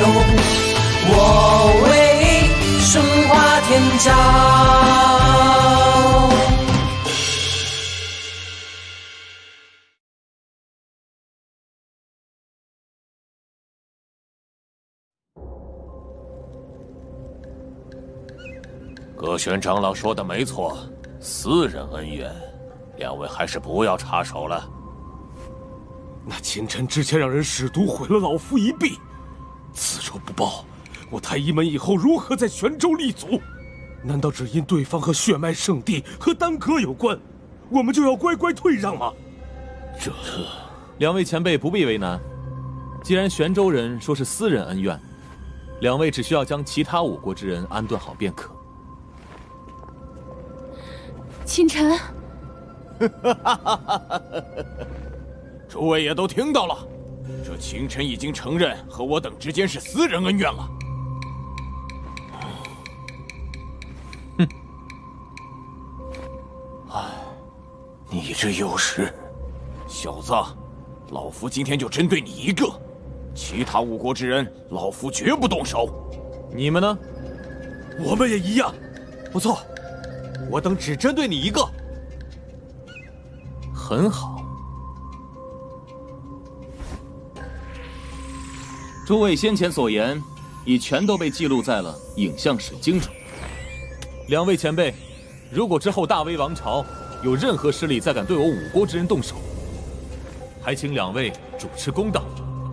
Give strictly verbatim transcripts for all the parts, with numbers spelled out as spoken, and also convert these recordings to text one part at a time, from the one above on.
手，我为神话天照。 葛玄长老说的没错，私人恩怨，两位还是不要插手了。 那秦晨之前让人使毒毁了老夫一臂，此仇不报，我太医门以后如何在玄州立足？难道只因对方和血脉圣地和丹阁有关，我们就要乖乖退让吗？这…… 两位前辈不必为难，既然玄州人说是私人恩怨，两位只需要将其他五国之人安顿好便可。 秦晨， 诸位也都听到了，这秦晨已经承认和我等之间是私人恩怨了。 哼， 唉，你这有识，小子，老夫今天就针对你一个，其他五国之人，老夫绝不动手。 你们呢？ 我们也一样。 不错。我等只针对你一个。 很好，诸位先前所言已全都被记录在了影像史经中。两位前辈，如果之后大威王朝有任何势力再敢对我五国之人动手，还请两位主持公道。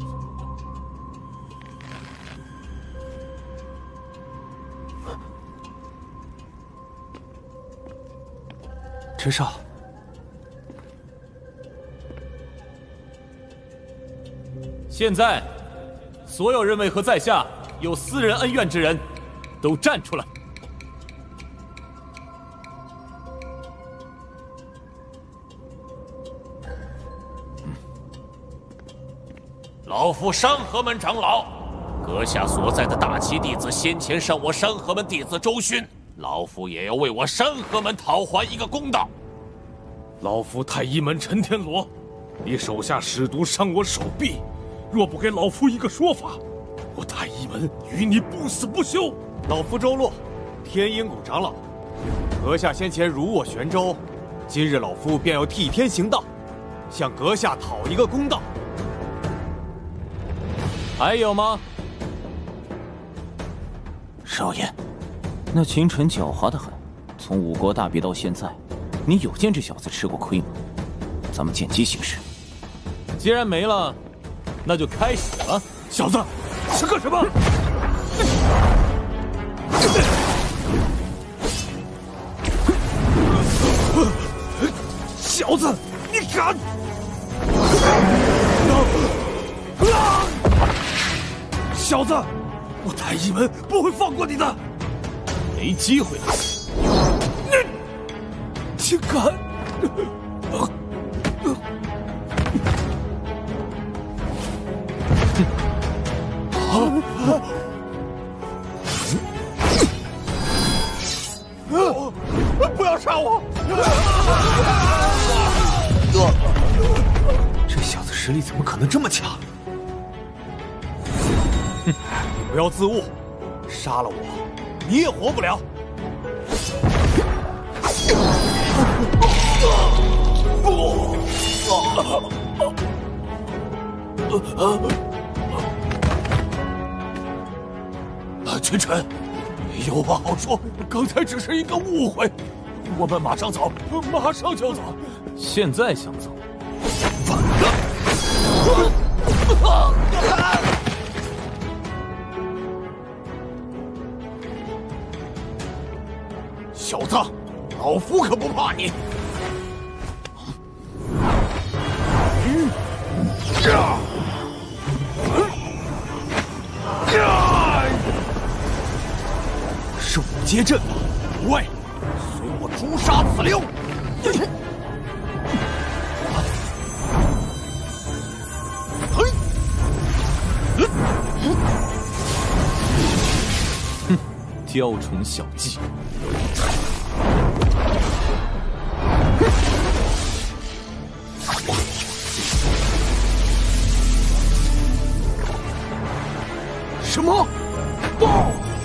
陈少， 现在，所有认为和在下有私人恩怨之人，都站出来。 老夫山河门长老，阁下所在的大齐弟子先前伤我山河门弟子周勋。老夫也要为我山河门讨还一个公道。 老夫太医门陈天罗，你手下使毒伤我手臂，若不给老夫一个说法，我太医门与你不死不休。 老夫周洛，天鹰谷长老，阁下先前辱我玄州，今日老夫便要替天行道，向阁下讨一个公道。 还有吗？ 少爷。那秦晨狡猾得很，从五国大比到现在，你有见这小子吃过亏吗？咱们见机行事。 既然没了，那就开始了。 小子，想干什么？小子，你敢！小子，我太医门不会放过你的。 没机会了！ 竟敢！ 不要杀我！这小子实力怎么可能这么强？你不要自误，杀了我！你也活不了！ 啊，群臣，有话好说，刚才只是一个误会，我们马上走，马上就走。 现在想走？ 晚了！小子，老夫可不怕你！ 是五阶阵法，喂，随我诛杀此流！ 哼，雕虫小技。 什么？不！